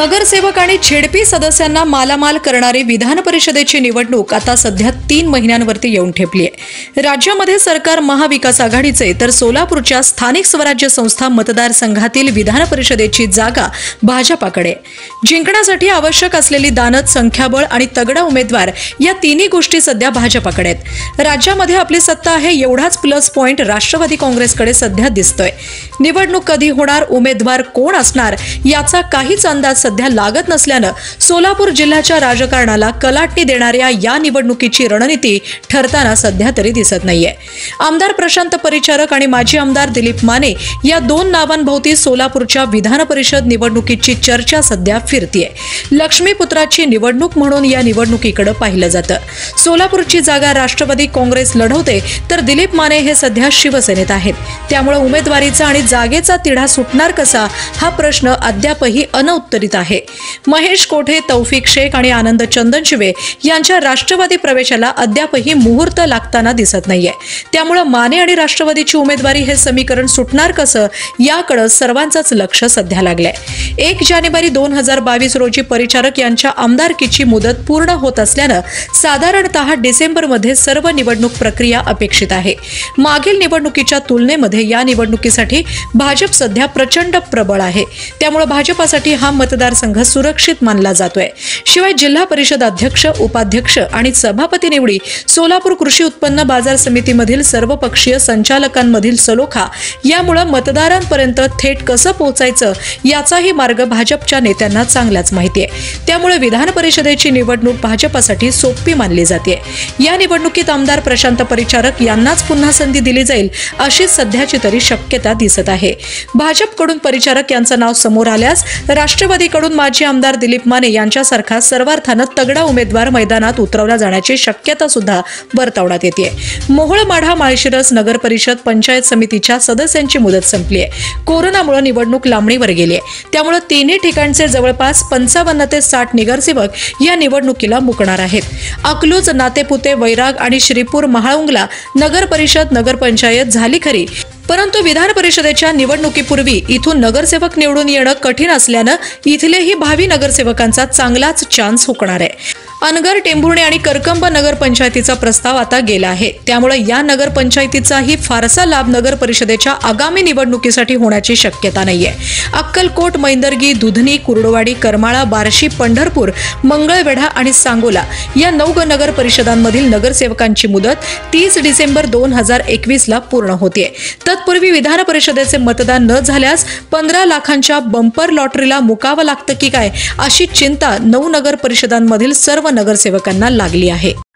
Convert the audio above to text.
नगरसेवक आणि छेडपी सदस्यांना मालामाल करणारी विधान परिषदेची निवडणूक आता सध्या 3 महिन्यांवरती येऊन ठेपली आहे। राज्यामध्ये सरकार महाविकास आघाडीचे तर सोलापूरच्या स्थानिक स्वराज्य संस्था मतदारसंघातील विधान परिषदेची जागा भाजपाकडे। जिंकण्यासाठी आवश्यक असलेली दानत, संख्याबळ आणि तगडा उमेदवार या तिन्ही गोष्टी सध्या भाजपाकडे आहेत। राज्यामध्ये आपली सत्ता आहे एवढाच प्लस पॉइंट राष्ट्रवादी काँग्रेसकडे सध्या दिसतोय। निवडणूक कधी होणार, उमेदवार कोण असणार याचा काहीच अंदाज सध्या लागत नसल्याने सोलापूर जिल्ह्याच्या राजकारणाला कलाटणी देणाऱ्या या निवडणुकीची रणनीती ठरताना सध्या तरी दिसत नाहीये। आमदार प्रशांत परिचारक आणि माजी आमदार दिलीप माने या दोन नावांभोवती सोलापूरच्या विधान परिषद निवडणुकीची चर्चा सध्या फिरतीये। लक्ष्मीपुत्राची निवडणूक म्हणून या निवडणुकीकडे पाहिलं जातं। सोलापूरची जागा राष्ट्रवादी काँग्रेस लढवते तर दिलीप माने हे सध्या शिवसेनेत आहेत। त्यामुळे उमेदवारीचा आणि जागेचा तिढा सुटणार कसा हा प्रश्न अद्यापही अनउत्तरित आहे। महेश कोठे, तौफिक शेख आणि आनंद चंदनशिवे यांच्या राष्ट्रवादी प्रवेशाला अद्यापही मुहूर्त लागताना दिसत नाहीये। त्यामुळे माने आणि राष्ट्रवादीची उमेदवारी हे समीकरण सुटणार कसं याकडे सर्वांचंच लक्ष सध्या लागलंय। 1 जानेवारी 2022 रोजी परिचारक यांच्या आमदारकीची मुदत पूर्ण होत असल्याने साधारणतः डिसेंबरमध्ये सर्व निवडणूक प्रक्रिया अपेक्षित आहे। मागील निवडणुकीच्या तुलनेमध्ये या निवडणुकीसाठी भाजप सध्या प्रचंड प्रबळ आहे। त्यामुळे भाजपासाठी हा मतदारसंघ सुरक्षित मानला जातोय। शिवाय जिल्हा परिषद अध्यक्ष, उपाध्यक्ष आणि सभापती निवडी, सोलापूर कृषी उत्पन्न बाजार समितीमधील सर्वपक्षीय संचालकांमधील सलोखा यामुळे मतदारांपर्यंत थेट कसं पोहोचायचं याचाही मार्ग भाजपच्या नेत्यांना चांगलाच माहिती आहे। त्यामुळे विधान परिषदेची निवडणूक भाजपासाठी सोपी मानली जाते। या निवडणुकीत आमदार प्रशांत परिचारक यांनाच पुन्हा संधी दिली जाईल अशी सध्याची तरी शक्यता दिसत आहे। भाजपकडून परिचारक यांचं नाव समोर आल्यास राष्ट्रवादीकडून माजी आमदार दिलीप माने यांच्यासारखा सर्वार्थाने तगडा उमेदवार मैदानात उतरवला जाण्याची शक्यता सुद्धा वर्तवण्यात येते। मोहोळ, माढा, माळशिरस नगर परिषद पंचायत समितीच्या सदस्यांची मुदत संपली आहे। कोरोनामुळे निवडणूक लांबणीवर गेली आहे। त्यामुळे तिन्ही ठिकाणचे जवळपास 55 ते 60 नगरसेवक या निवडणुकीला मुकणार आहेत। अकलूज, नातेपुते, वैराग आणि श्रीपूर महाळुंगला नगर परिषद, नगर पंचायत झाली खरी, परंतु विधान परिषदेच्या निवडणुकीपूर्वी इथून नगरसेवक निवडून येणं कठीण असल्याने इथलेही भावी नगरसेवकांचा चांगलाच चान्स हुकणार आहे। अनगर, टेंभुर्णी आणि करकंब नगर पंचायतीचा प्रस्ताव आता गेला आहे। त्यामुळे या नगर पंचायतीचाही फारसा लाभ नगर परिषदेच्या आगामी निवडणुकीसाठी होण्याची शक्यता नाहीये। अक्कलकोट, मैंदर्गी, दुधनी, कुर्डवाडी, करमाळा, बार्शी, पंढरपूर, मंगळवेढा आणि सांगोला या 9 नगर परिषदांमधील नगरसेवकांची मुदत 30 डिसेंबर 2021 ला पूर्ण होते। तत्पूर्वी विधान परिषदेचे मतदान न झाल्यास 15 लाखांच्या बंपर लॉटरीला मुकावं लागतं की काय अशी चिंता 9 नगर परिषदांमधील सर्व नगरसेवकांना लागली आहे।